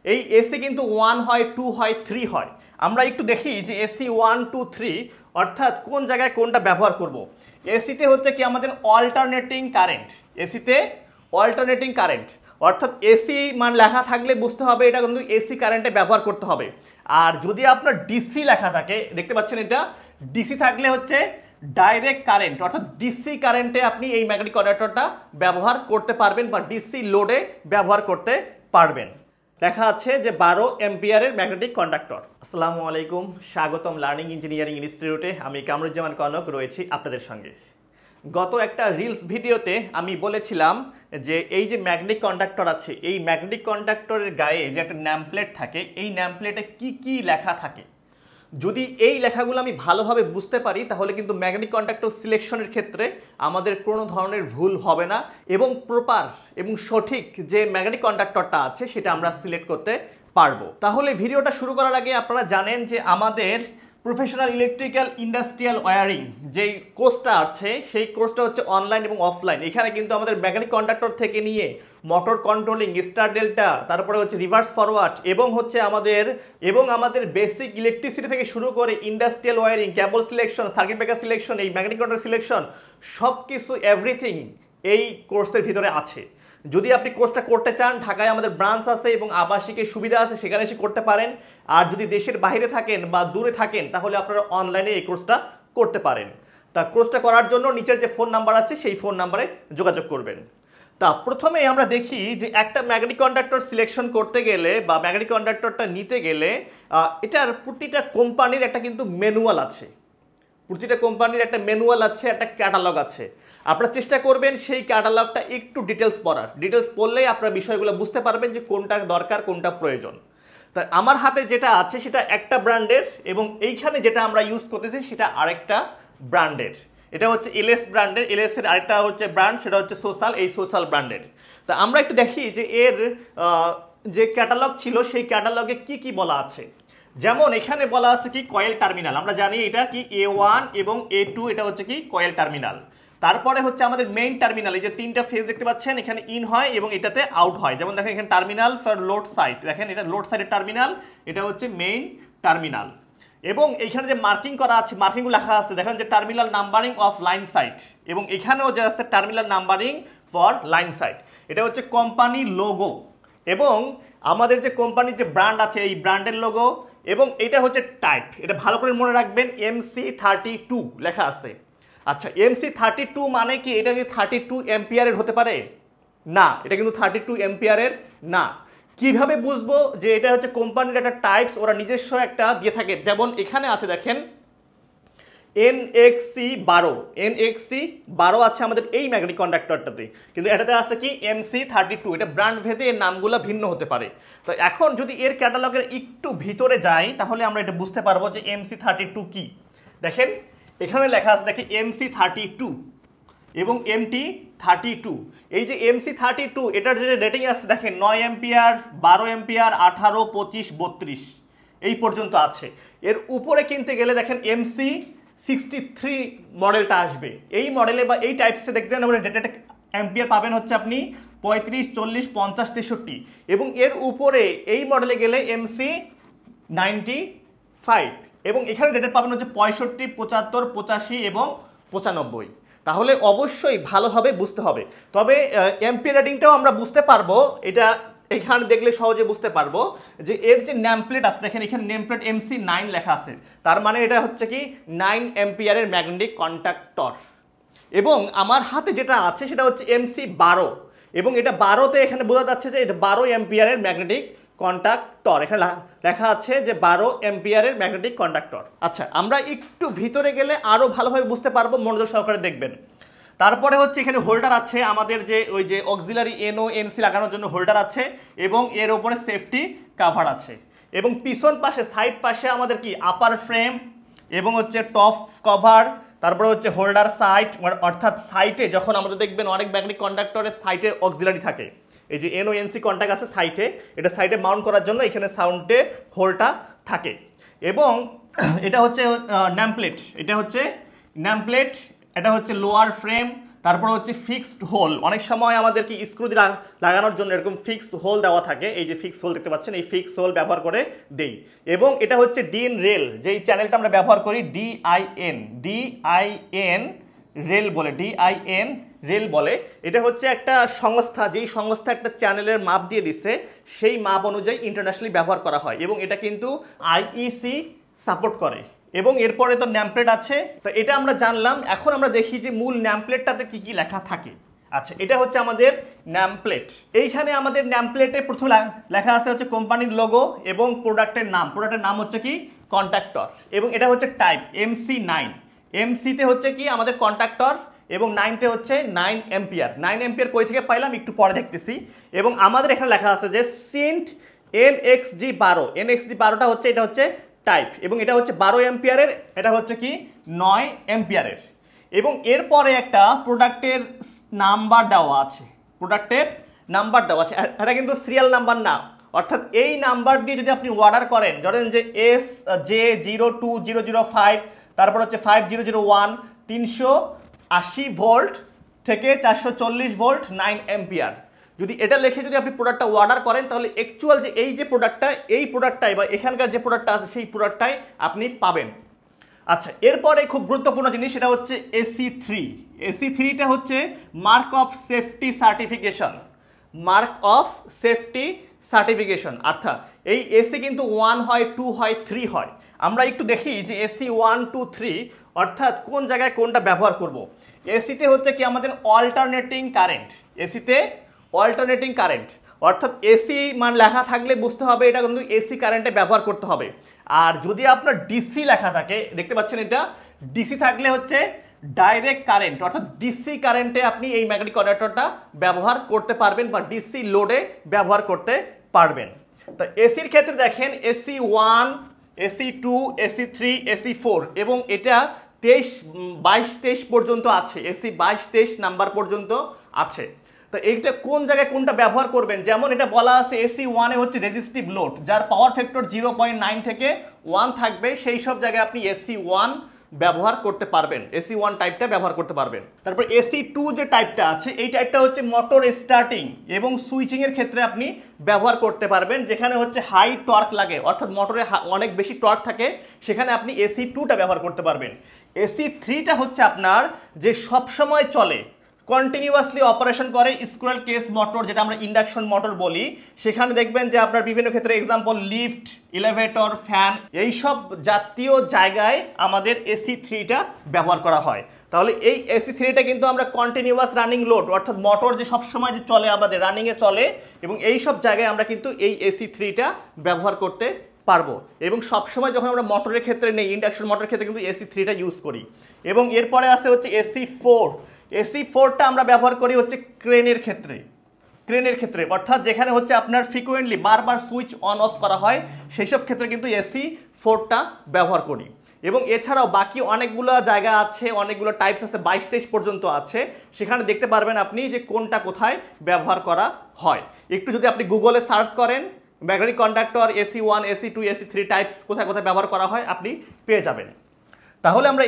এই এসি কিন্তু 1 হয়, 2 হয়, 3 হয়। আমরা একটু দেখি যে এসি 1 2 3 অর্থাৎ কোন জায়গায় কোনটা ব্যবহার করব। এসিতে হচ্ছে কি আমাদের অল্টারনেটিং কারেন্ট, এসিতে অল্টারনেটিং কারেন্ট অর্থাৎ এসি মান লেখা থাকলে বুঝতে হবে এটা কিন্তু এসি কারেন্টে ব্যবহার করতে হবে। আর যদি আপনার ডিসি লেখা থাকে, দেখতে পাচ্ছেন এটা ডিসি থাকলে হচ্ছে ডাইরেক্ট কারেন্ট অর্থাৎ ডিসি কারেন্টে আপনি এই ম্যাগনেটিক কন্ডাক্টরটা ব্যবহার করতে পারবেন বা ডিসি লোডে ব্যবহার করতে পারবেন। দেখা আছে যে 12 এম্পিয়ারের ম্যাগনেটিক কন্ডাক্টর। আসসালামু আলাইকুম, স্বাগতম লার্নিং ইঞ্জিনিয়ারিং ইনস্টিটিউটে। আমি কামরুজ্জামান কনক রয়েছি আপনাদের সঙ্গে। গত একটা রিলস ভিডিওতে আমি বলেছিলাম যে এই যে ম্যাগনেটিক কন্ডাক্টর আছে, এই ম্যাগনেটিক কন্ডাক্টরের গায়ে যে একটা ন্যামপ্লেট থাকে, এই ন্যামপ্লেটে কি কি লেখা থাকে, যদি এই লেখাগুলো আমি ভালোভাবে বুঝতে পারি তাহলে কিন্তু ম্যাগনেটিক কন্ডাক্টর সিলেকশনের ক্ষেত্রে আমাদের কোনো ধরনের ভুল হবে না এবং প্রপার এবং সঠিক যে ম্যাগনেটিক কন্ডাক্টরটা আছে সেটা আমরা সিলেক্ট করতে পারবো। তাহলে ভিডিওটা শুরু করার আগে আপনারা জানেন যে আমাদের প্রফেশনাল ইলেকট্রিক্যাল ইন্ডাস্ট্রিয়াল ওয়্যারিং যেই কোর্সটা আছে সেই কোর্সটা হচ্ছে অনলাইন এবং অফলাইন। এখানে কিন্তু আমাদের ম্যাগনেটিক কন্ডাক্টর থেকে নিয়ে মোটর কন্ট্রোলিং, স্টার ডেল্টা, তারপরে হচ্ছে রিভার্স ফরওয়ার্ড এবং হচ্ছে আমাদের বেসিক ইলেকট্রিসিটি থেকে শুরু করে industrial wiring, cable selection, circuit breaker selection, এই ম্যাগনেটিক কন্ডাক্টর সিলেকশন সব কিছু এভরিথিং এই কোর্সের ভিতরে আছে। যদি আপনি কোর্সটা করতে চান, ঢাকায় আমাদের ব্রাঞ্চ আছে এবং আবাসিকের সুবিধা আছে, সেখানে এসে করতে পারেন। আর যদি দেশের বাইরে থাকেন বা দূরে থাকেন তাহলে আপনারা অনলাইনে এই কোর্সটা করতে পারেন। তা কোর্সটা করার জন্য নিচের যে ফোন নাম্বার আছে সেই ফোন নাম্বারে যোগাযোগ করবেন। তা প্রথমে আমরা দেখি যে একটা ম্যাগনেটিক কন্ডাক্টর সিলেকশন করতে গেলে বা ম্যাগনেটিক কন্ডাক্টরটা নিতে গেলে এটার প্রতিটা কোম্পানির একটা কিন্তু ম্যানুয়াল আছে, প্রতিটা কোম্পানির একটা ম্যানুয়াল আছে, একটা ক্যাটালগ আছে। আপনারা চেষ্টা করবেন সেই ক্যাটালগটা একটু ডিটেলস পড়ার। ডিটেলস পড়লেই আপনারা বিষয়গুলো বুঝতে পারবেন যে কোনটা দরকার, কোনটা প্রয়োজন। তাই আমার হাতে যেটা আছে সেটা একটা ব্র্যান্ডের এবং এইখানে যেটা আমরা ইউজ করতেছি সেটা আরেকটা ব্র্যান্ডের। এটা হচ্ছে এলএস ব্র্যান্ডের, এলএস এর আরেকটা হচ্ছে ব্র্যান্ড, সেটা হচ্ছে সোশ্যাল, এই সোশ্যাল ব্র্যান্ডের। তা আমরা একটু দেখি যে এর যে ক্যাটালগ ছিল সেই ক্যাটালগে কি কি বলা আছে। যেমন এখানে বলা আছে কি কয়েল টার্মিনাল, আমরা জানি এটা কি A1 এবং A2, এটা হচ্ছে কি কয়েল টার্মিনাল। তারপরে হচ্ছে আমাদের মেইন টার্মিনাল, এই যে তিনটা ফেজ দেখতে পাচ্ছেন, এখানে ইন হয় এবং এটাতে আউট হয়। যেমন দেখেন এখানে টার্মিনাল ফর লোড সাইড, দেখেন এটা লোড সাইডের টার্মিনাল, এটা হচ্ছে মেইন টার্মিনাল। এবং এইখানে যে মার্কিং করা আছে, মার্কিংগুলো লেখা আছে, দেখেন যে terminal numbering of line side, এবং এখানেও যে আছে terminal numbering for line side. এটা হচ্ছে কোম্পানি লোগো এবং আমাদের যে কোম্পানির যে ব্র্যান্ড আছে এই ব্র্যান্ডের লোগো। এবং এটা হচ্ছে টাইপ, এটা ভালো করে মনে রাখবেন, MC32 লেখা আছে। আচ্ছা, MC32 মানে কি এটা কি 32 এম্পিয়ারের হতে পারে? না, এটা কিন্তু 32 এম্পিয়ারের না। কিভাবে বুঝবো যে এটা হচ্ছে কোম্পানির একটা টাইপস, ওরা নিজস্ব একটা দিয়ে থাকে। যেমন এখানে আছে দেখেন NXC12 আছে আমাদের এই ম্যাগনেটিক কন্ডাক্টরটাতে, কিন্তু এটাতে আছে কি MC32। এটা ব্র্যান্ড ভেদে এর নামগুলো ভিন্ন হতে পারে। তো এখন যদি এর ক্যাটালগের একটু ভিতরে যাই তাহলে আমরা এটা বুঝতে পারবো যে MC32 কি। দেখেন এখানে লেখা আছে, দেখি MC32 এবং MT32। এই যে MC32 এটার যে রেটিং আছে দেখেন 9 এম্পিয়ার, 12 এম্পিয়ার, 18, 25, 32 এই পর্যন্ত আছে। এর উপরে কিনতে গেলে দেখেন MC63 মডেলটা আসবে। এই মডেলে বা এই টাইপসে দেখতে আমরা ডেটা এম্পিয়ার পাবেন হচ্ছে আপনি 35, 40, 50, 63 এবং এর উপরে এই মডেলে গেলে MC95 এবং এখানে ডেটা পাবেন হচ্ছে 65, 75, 85 এবং 95। তাহলে অবশ্যই ভালোভাবে বুঝতে হবে। তবে এম্পিয়ার রেটিংটাও আমরা বুঝতে পারবো, এটা এখানে দেখলে সহজে বুঝতে পারবো যে এর যে নেমপ্লেট আছে, দেখেন এখানে নেমপ্লেট MC9 লেখা আছে, তার মানে এটা হচ্ছে কি 9 এম্পিয়ারের ম্যাগনেটিক কন্ডাক্টর। এবং আমার হাতে যেটা আছে সেটা হচ্ছে MC12 এবং এটা 12তে এখানে বোঝা যাচ্ছে যে এটা 12 এম্পিয়ারের ম্যাগনেটিক কন্ডাক্টর। এখানে লেখা আছে যে 12 এম্পিয়ারের ম্যাগনেটিক কন্ডাক্টর। আচ্ছা, আমরা একটু ভিতরে গেলে আরো ভালোভাবে বুঝতে পারবো, মনোযোগ সহকারে দেখবেন। তারপরে হচ্ছে এখানে হোল্ডার আছে, আমাদের যে ওই যে অক্সিলারি NO NC লাগানোর জন্য হোল্ডার আছে এবং এর উপরে সেফটি কভার আছে। এবং পিছন পাশে সাইড পাশে আমাদের কি আপার ফ্রেম এবং হচ্ছে টপ কভার, তারপরে হচ্ছে হোল্ডার সাইড, অর্থাৎ সাইটে যখন আমরা দেখবেন অনেক ম্যাগনেটিক কন্ডাক্টরের সাইটে অক্সিলারি থাকে, এই যে NO NC কন্টাক্ট আছে সাইটে, এটা সাইটে মাউন্ট করার জন্য এখানে সাউন্ডে হোলটা থাকে। এবং এটা হচ্ছে ন্যামপ্লেট, এটা হচ্ছে ন্যামপ্লেট, এটা হচ্ছে লোয়ার ফ্রেম, তারপর হচ্ছে ফিক্সড হোল, অনেক সময় আমাদেরকে স্ক্রু দিয়ে লাগানোর জন্য এরকম ফিক্স হোল দেওয়া থাকে, এই যে ফিক্স হোল দেখতে পাচ্ছেন, এই ফিক্স হোল ব্যবহার করে দেই। এবং এটা হচ্ছে ডিএন রেল, যেই চ্যানেলটা আমরা ব্যবহার করি ডিআইএন রেল বলে, ডিআইএন রেল বলে। এটা হচ্ছে একটা সংস্থা, যেই সংস্থা একটা চ্যানেলের মাপ দিয়ে দিচ্ছে, সেই মাপ অনুযায়ী ইন্টারন্যাশনালি ব্যবহার করা হয় এবং এটা কিন্তু আইইসি সাপোর্ট করে। এবং এরপরে তো ন্যামপ্লেট আছে, তো এটা আমরা জানলাম। এখন আমরা দেখি যে মূল ন্যামপ্লেটটাতে কি কি লেখা থাকে। আচ্ছা, এটা হচ্ছে আমাদের ন্যামপ্লেট। এইখানে আমাদের ন্যামপ্লেটে প্রথমে লেখা আছে হচ্ছে কোম্পানির লোগো এবং প্রোডাক্টের নাম। প্রোডাক্টের নাম হচ্ছে কি কন্ট্রাক্টর, এবং এটা হচ্ছে টাইপ MC9। MC-তে হচ্ছে কি আমাদের কন্ট্রাক্টর এবং 9-তে হচ্ছে 9 এম্পিয়ার। 9 এম্পিয়ার কই থেকে পাইলাম একটু পরে দেখতেছি। এবং আমাদের এখানে লেখা আছে যে সিন্ট NXG12, NXG12টা হচ্ছে, এটা হচ্ছে টাইপ, এবং এটা হচ্ছে 12 এম্পিয়ারের, এটা হচ্ছে কি 9 এম্পিয়ারের। এবং এরপরে একটা প্রোডাক্টের নাম্বার দেওয়া আছে, প্রোডাক্টের নাম্বার দেওয়া আছে, এটা কিন্তু সিরিয়াল নাম্বার না, অর্থাৎ এই নাম্বার দিয়ে যদি আপনি অর্ডার করেন, ধরেন যে SJ02005, তারপর হচ্ছে 5001, 380 ভোল্ট থেকে 440 ভোল্ট 9 এম্পিয়ার, যদি এটা লিখে যদি আপনি প্রোডাক্টটা অর্ডার করেন, তাহলে অ্যাকচুয়াল যে এই যে প্রোডাক্টটা, এই প্রোডাক্টটাই বা এখানকার যে প্রোডাক্টটা আছে সেই প্রোডাক্টটাই আপনি পাবেন। আচ্ছা, এরপরে খুব গুরুত্বপূর্ণ জিনিস, সেটা হচ্ছে AC3। AC3টা হচ্ছে mark of safety certification, mark of safety certification. অর্থাৎ এই এসি কিন্তু 1 হয়, 2 হয়, 3 হয়। আমরা একটু দেখি যে এসি 1, 2, 3 অর্থাৎ কোন জায়গায় কোনটা ব্যবহার করব। এসিতে হচ্ছে কি আমাদের অল্টারনেটিং কারেন্ট, এসিতে অল্টারনেটিং কারেন্ট, অর্থাৎ এসি মান লেখা থাকলে বুঝতে হবে এটা কিন্তু এসি কারেন্টে ব্যবহার করতে হবে। আর যদি আপনার ডিসি লেখা থাকে, দেখতে পাচ্ছেন এটা ডিসি থাকলে হচ্ছে ডাইরেক্ট কারেন্ট, অর্থাৎ ডিসি কারেন্টে আপনি এই ম্যাগনেটিক কন্ডাক্টরটা ব্যবহার করতে পারবেন বা ডিসি লোডে ব্যবহার করতে পারবেন। তো এসির ক্ষেত্রে দেখেন AC1, AC2, AC3, AC4 এবং এটা 22, 23 পর্যন্ত আছে, এসি 22, 23 নাম্বার পর্যন্ত আছে। তো এইটা কোন জায়গায় কোনটা ব্যবহার করবেন, যেমন এটা বলা আছে AC1-এ হচ্ছে রেজিস্টিভ লোড, যার পাওয়ার ফ্যাক্টর 0.9 থেকে 1 থাকবে, সেই সব জায়গায় আপনি AC1 ব্যবহার করতে পারবেন, AC1 টাইপটা ব্যবহার করতে পারবেন। তারপর AC2 যে টাইপটা আছে, এই টাইপটা হচ্ছে মোটর স্টার্টিং এবং সুইচিং এর ক্ষেত্রে আপনি ব্যবহার করতে পারবেন, যেখানে হচ্ছে হাই টর্ক লাগে, অর্থাৎ মোটরে অনেক বেশি টর্ক থাকে, সেখানে আপনি AC2টা ব্যবহার করতে পারবেন। AC3টা হচ্ছে আপনার যে সব সময় চলে, কন্টিনিউয়াসলি অপারেশন করে স্কুয়ার কেস মোটর, যেটা আমরা ইন্ডাকশন মোটর বলি। সেখানে দেখবেন যে আপনার বিভিন্ন ক্ষেত্রে এক্সাম্পল লিফট, এলিভেটর, ফ্যান, এইসব জাতীয় জায়গায় আমাদের AC3টা ব্যবহার করা হয়। তাহলে এই AC3টা কিন্তু আমরা কন্টিনিউয়াস রানিং লোড, অর্থাৎ মোটর যে সবসময় যে চলে আমাদের রানিংয়ে চলে, এবং এই সব জায়গায় আমরা কিন্তু এই AC3টা ব্যবহার করতে পারবো। এবং সবসময় যখন আমরা মোটরের ক্ষেত্রে নেই, ইন্ডাকশন মোটরের ক্ষেত্রে কিন্তু AC3টা ইউজ করি। এবং এরপরে আছে হচ্ছে AC4। AC4টা আমরা ব্যবহার করি হচ্ছে ক্রেনের ক্ষেত্রে, ক্রেনের ক্ষেত্রে, অর্থাৎ যেখানে হচ্ছে আপনার ফ্রিকোয়েন্টলি বারবার সুইচ অন অফ করা হয়, সেই সব ক্ষেত্রে কিন্তু AC4টা ব্যবহার করি। এবং এছাড়াও বাকি অনেকগুলো জায়গা আছে, অনেকগুলো টাইপস আছে, 22, 23 পর্যন্ত আছে, সেখানে দেখতে পারবেন আপনি যে কোনটা কোথায় ব্যবহার করা হয়। একটু যদি আপনি গুগলে সার্চ করেন magnetic conductor AC1, AC2, AC3 types কোথায় কোথায় ব্যবহার করা হয়, আপনি পেয়ে যাবেন। তাহলে আমরা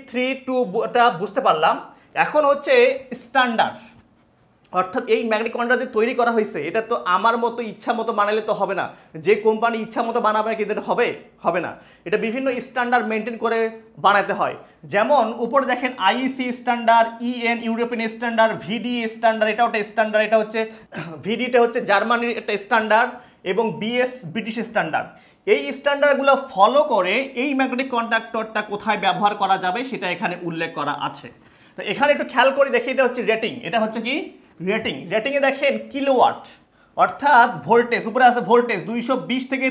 AC3-2টা বুঝতে পারলাম। এখন হচ্ছে স্ট্যান্ডার্ড, অর্থাৎ এই ম্যাগনেটিক কন্ডাক্টর যে তৈরি করা হয়েছে, এটা তো আমার মতো ইচ্ছা মতো বানালে তো হবে না, যে কোম্পানি ইচ্ছা মতো বানাবে কিন্তু এটা হবে না, এটা বিভিন্ন স্ট্যান্ডার্ড মেনটেন করে বানাতে হয়। যেমন উপরে দেখেন IEC standard, EN European standard, VD standard, এটা একটা স্ট্যান্ডার্ড, এটা হচ্ছে VDটা হচ্ছে জার্মানির একটা স্ট্যান্ডার্ড, এবং BS ব্রিটিশ স্ট্যান্ডার্ড। এই স্ট্যান্ডার্ডগুলো ফলো করে এই ম্যাগনেটিক কন্ডাক্টরটা কোথায় ব্যবহার করা যাবে সেটা এখানে উল্লেখ করা আছে। তো এখানে একটু খেয়াল করে দেখি, এটা হচ্ছে রেটিং, এটা হচ্ছে কি রেটিং। রেটিংয়ে দেখেন কিলোওয়াট, অর্থাৎ ভোল্টেজ, উপরে আছে ভোল্টেজ 220 থেকে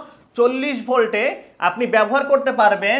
240 ভোল্টে আপনি ব্যবহার করতে পারবেন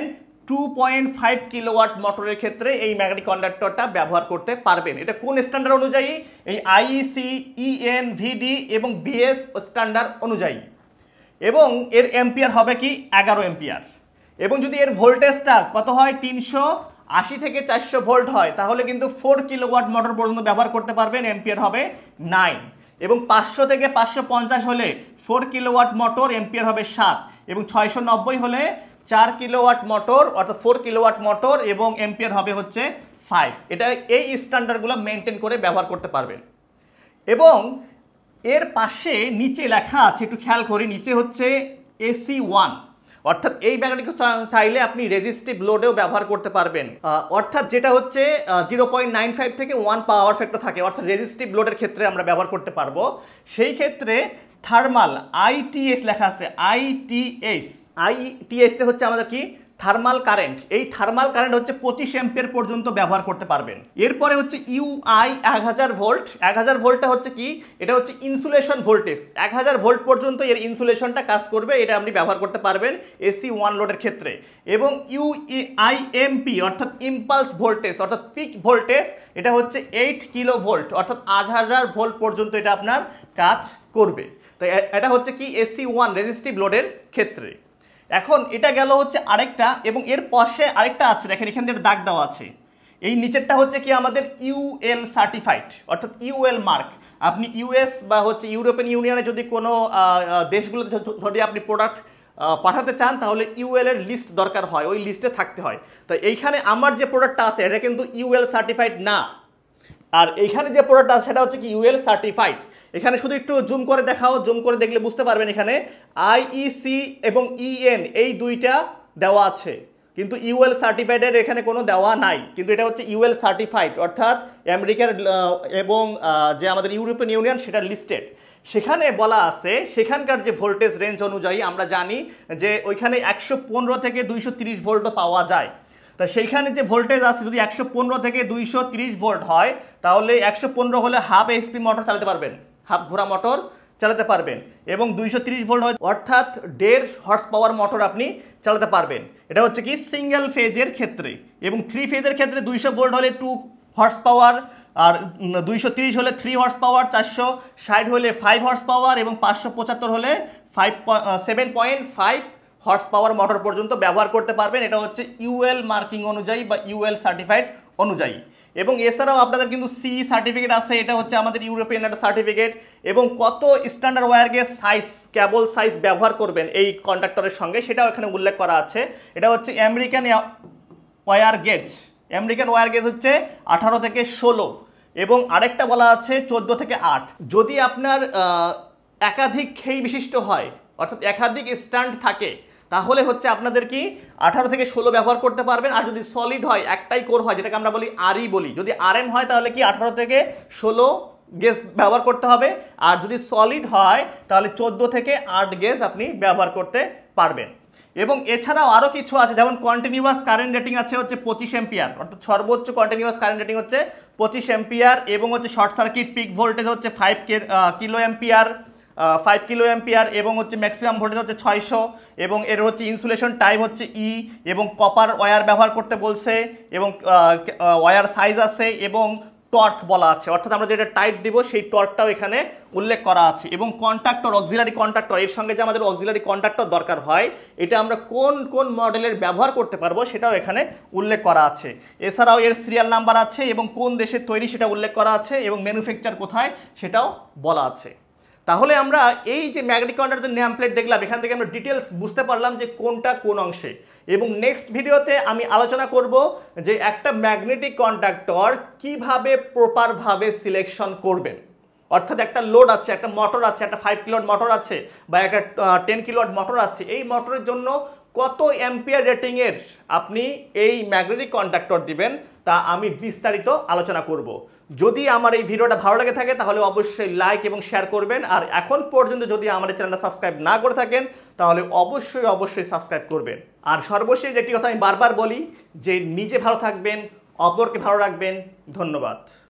2.5 কিলোওয়াট মোটরের ক্ষেত্রে এই ম্যাগনেটিক কন্ডাক্টরটা ব্যবহার করতে পারবেন। এটা কোন স্ট্যান্ডার্ড অনুযায়ী? এই আইইসি, EN, VD এবং BS স্ট্যান্ডার্ড অনুযায়ী। এবং এর এম্পিয়ার হবে কি 11 এম্পিয়ার। এবং যদি এর ভোল্টেজটা কত হয় 380 থেকে 400 ভোল্ট হয়, তাহলে কিন্তু 4 কিলোওয়াট মোটর পর্যন্ত ব্যবহার করতে পারবেন, এম্পিয়ার হবে 9। এবং 500 থেকে 550 হলে 4 কিলোওয়াট মোটর, এম্পিয়ার হবে 7। এবং 690 হলে 4 কিলোওয়াট মোটর, অর্থাৎ 4 কিলোওয়াট মোটর এবং এম্পিয়ার হবে হচ্ছে 5। এটা এই স্ট্যান্ডার্ডগুলো মেনটেন করে ব্যবহার করতে পারবেন। এবং এর পাশে নিচে লেখা আছে, একটু খেয়াল করি, নিচে হচ্ছে AC1, অর্থাৎ এই ব্যাটারিকে চাইলে আপনি রেজিস্টিভ লোডেও ব্যবহার করতে পারবেন। অর্থাৎ যেটা হচ্ছে 0.95 থেকে 1 পাওয়ার ফ্যাক্টর থাকে, অর্থাৎ রেজিস্টিভ লোডের ক্ষেত্রে আমরা ব্যবহার করতে পারবো। সেই ক্ষেত্রে থার্মাল ITS লেখা আছে, ITS হচ্ছে আমাদের কি থার্মাল কারেন্ট। এই থার্মাল কারেন্ট হচ্ছে 25 অ্যাম্পিয়ার পর্যন্ত ব্যবহার করতে পারবেন। এরপরে হচ্ছে UI 1000 ভোল্ট। 1000 ভোল্টটা হচ্ছে কি, এটা হচ্ছে ইনসুলেশন ভোল্টেজ। 1000 ভোল্ট পর্যন্ত এর ইনসুলেশনটা কাজ করবে, এটা আপনি ব্যবহার করতে পারবেন AC1 লোডের ক্ষেত্রে। এবং IMP অর্থাৎ ইম্পালস ভোল্টেজ অর্থাৎ পিক ভোল্টেজ, এটা হচ্ছে 8 কিলো ভোল্ট অর্থাৎ 1000 ভোল্ট পর্যন্ত এটা আপনার কাজ করবে। তো এটা হচ্ছে কি AC1 রেজিস্টিভ লোডের ক্ষেত্রে। এখন এটা গেল হচ্ছে আরেকটা, এবং এর পাশে আরেকটা আছে, দেখেন এখান থেকে দাগ দেওয়া আছে। এই নিচেরটা হচ্ছে কি আমাদের UL সার্টিফাইড অর্থাৎ UL মার্ক। আপনি US বা হচ্ছে ইউরোপিয়ান ইউনিয়নে যদি কোনো দেশগুলোতে যদি আপনি প্রোডাক্ট পাঠাতে চান, তাহলে UL এর লিস্ট দরকার হয়, ওই লিস্টে থাকতে হয়। তো এইখানে আমার যে প্রোডাক্টটা আছে এটা কিন্তু UL সার্টিফাইড না, আর এইখানে যে প্রোডাক্ট আছে সেটা হচ্ছে কি UL সার্টিফাইড। এখানে শুধু একটু জুম করে দেখাও, জুম করে দেখলে বুঝতে পারবেন এখানে IEC এবং EN এই দুইটা দেওয়া আছে, কিন্তু UL সার্টিফাইডের এখানে কোনো দেওয়া নাই। কিন্তু এটা হচ্ছে UL সার্টিফাইড অর্থাৎ আমেরিকার এবং যে আমাদের ইউরোপিয়ান ইউনিয়ন সেটা লিস্টেড। সেখানে বলা আছে সেখানকার যে ভোল্টেজ রেঞ্জ অনুযায়ী আমরা জানি যে ওইখানে 115 থেকে 230 ভোল্টও পাওয়া যায়। তা সেইখানে যে ভোল্টেজ আছে যদি 115 থেকে 230 ভোল্ট হয়, তাহলে 115 হলে হাফ HP মোটর চালাতে পারবেন, হাফ ঘোড়া মোটর চালাতে পারবেন। এবং 230 ভোল্ট হয় অর্থাৎ 1.5 হর্স পাওয়ার মোটর আপনি চালাতে পারবেন। এটা হচ্ছে কি সিঙ্গেল ফেজের ক্ষেত্রে। এবং 3 ফেজের ক্ষেত্রে 200 ভোল্ট হলে 2 হর্স পাওয়ার, আর 230 হলে 3 হর্স পাওয়ার, 460 হলে 5 হর্স পাওয়ার, এবং 575 হলে 7.5 হর্স পাওয়ার মোটর পর্যন্ত ব্যবহার করতে পারবেন। এটা হচ্ছে UL মার্কিং অনুযায়ী বা UL সার্টিফাইড অনুযায়ী। এবং এছাড়াও আপনাদের কিন্তু CE সার্টিফিকেট আছে, এটা হচ্ছে আমাদের ইউরোপিয়ান একটা সার্টিফিকেট। এবং কত standard wire gauge size, cable size ব্যবহার করবেন এই কন্ডাক্টরের সঙ্গে, সেটাও এখানে উল্লেখ করা আছে। এটা হচ্ছে American wire gauge. American wire gauge হচ্ছে 18 থেকে 16, এবং আরেকটা বলা আছে 14 থেকে 8। যদি আপনার একাধিক খেই বিশিষ্ট হয় অর্থাৎ একাধিক স্ট্যান্ড থাকে, তাহলে হচ্ছে আপনাদের কি 18 থেকে 16 ব্যবহার করতে পারবেন। আর যদি সলিড হয়, একটাই কোর হয়, যেটাকে আমরা বলি RE বলি, যদি RM হয় তাহলে কি 18 থেকে 16 গেজ ব্যবহার করতে হবে। আর যদি সলিড হয় তাহলে 14 থেকে 8 গেজ আপনি ব্যবহার করতে পারবেন। এবং এছাড়াও আরও কিছু আছে, যেমন কন্টিনিউয়াস কারেন্ট রেটিং আছে হচ্ছে 25 অ্যাম্পিয়ার, অর্থাৎ সর্বোচ্চ কন্টিনিউয়াস কারেন্ট রেটিং হচ্ছে 25 অ্যাম্পিয়ার। এবং হচ্ছে শর্ট সার্কিট পিক ভোল্টেজ হচ্ছে 5 কিলো অ্যাম্পিয়ার, 5 কিলো অ্যাম্পিয়ার। এবং হচ্ছে ম্যাক্সিমাম ভোল্টেজ হচ্ছে 600। এবং এর হচ্ছে ইনসুলেশন টাইপ হচ্ছে E, এবং কপার ওয়্যার ব্যবহার করতে বলছে, এবং ওয়্যার সাইজ আছে, এবং টর্ক বলা আছে, অর্থাৎ আমরা যেটা টাইট দিব সেই টর্কটাও এখানে উল্লেখ করা আছে। এবং কন্ট্যাক্টর, অক্সিলারি কন্ট্যাক্টর, এর সঙ্গে যে আমাদের অক্সিলারি কন্ট্যাক্টর দরকার হয়, এটা আমরা কোন কোন মডেলের ব্যবহার করতে পারবো সেটাও এখানে উল্লেখ করা আছে। এছাড়াও এর সিরিয়াল নাম্বার আছে, এবং কোন দেশে তৈরি সেটা উল্লেখ করা আছে, এবং ম্যানুফ্যাকচার কোথায় সেটাও বলা আছে। তাহলে আমরা এই যে ম্যাগনেটিক কন্ডাক্টর নেম প্লেট দেখলাম, এখান থেকে আমরা ডিটেলস বুঝতে পারলাম যে কোনটা কোন অংশে। এবং নেক্সট ভিডিওতে আমি আলোচনা করব যে একটা ম্যাগনেটিক কন্ডাক্টর কিভাবে প্রপারভাবে সিলেকশন করবেন। অর্থাৎ একটা লোড আছে, একটা মোটর আছে, একটা 5 কিলোওয়াট মোটর আছে বা একটা 10 কিলোওয়াট মোটর আছে, এই মোটরের জন্য কত অ্যাম্পিয়ার রেটিংয়ের আপনি এই ম্যাগনেটিক কন্ডাক্টর দিবেন তা আমি বিস্তারিত আলোচনা করব। যদি আমার এই ভিডিওটা ভালো লাগে থাকে তাহলে অবশ্যই লাইক এবং শেয়ার করবেন। আর এখন পর্যন্ত যদি আমাদের চ্যানেলটা সাবস্ক্রাইব না করে থাকেন তাহলে অবশ্যই সাবস্ক্রাইব করবেন। আর সর্বশেষ যেটি কথা আমি বারবার বলি যে নিজে ভালো থাকবেন, অপরকে ভালো রাখবেন। ধন্যবাদ।